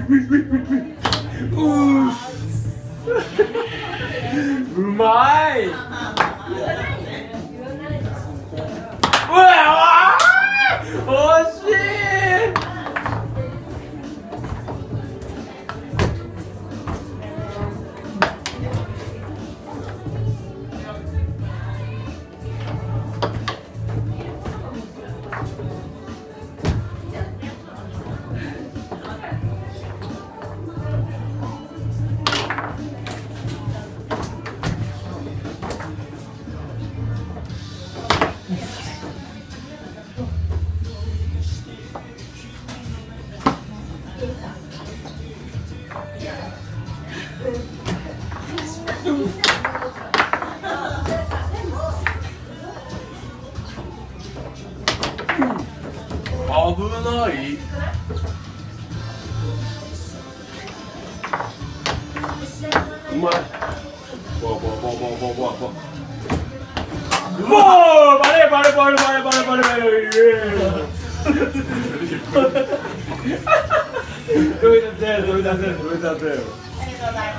うまい。うわ惜しい。危ない。うまい。わわわわわわわ。おお、バレバレバレバレバレバレバレ。どういたせどういたせどういたせ。ありがとうございます。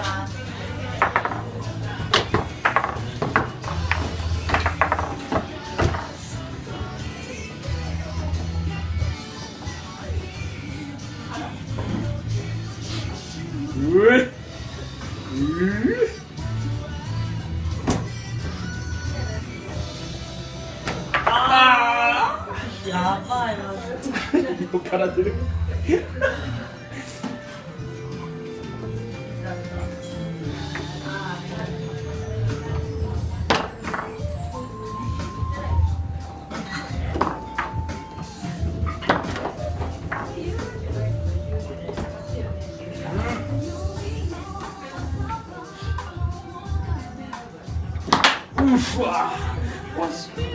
やばいな。横から出る。うわ、惜しい。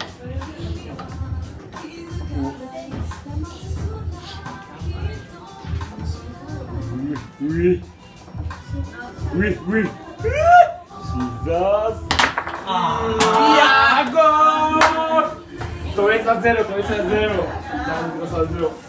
うい、シザース。いやー、ゴー。止めさせろ、止めさせろ。3-0、3-0。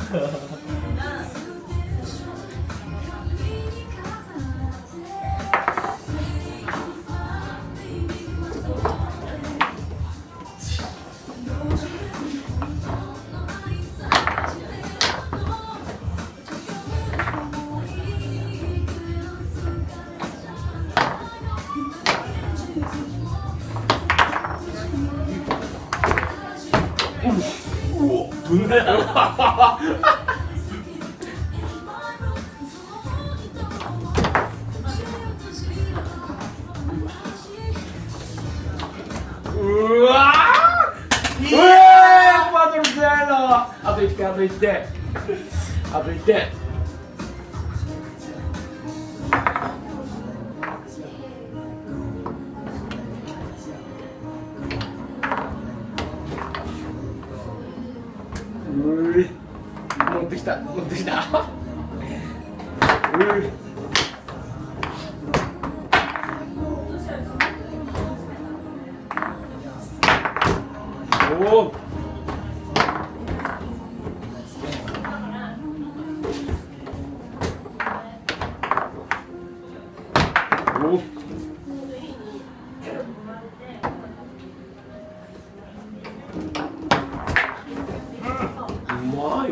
ぶんだよ。うわー。バトルゼロ。あと1点、あと1点。あと1点。乗ってきた、乗ってきた。おお。うまい。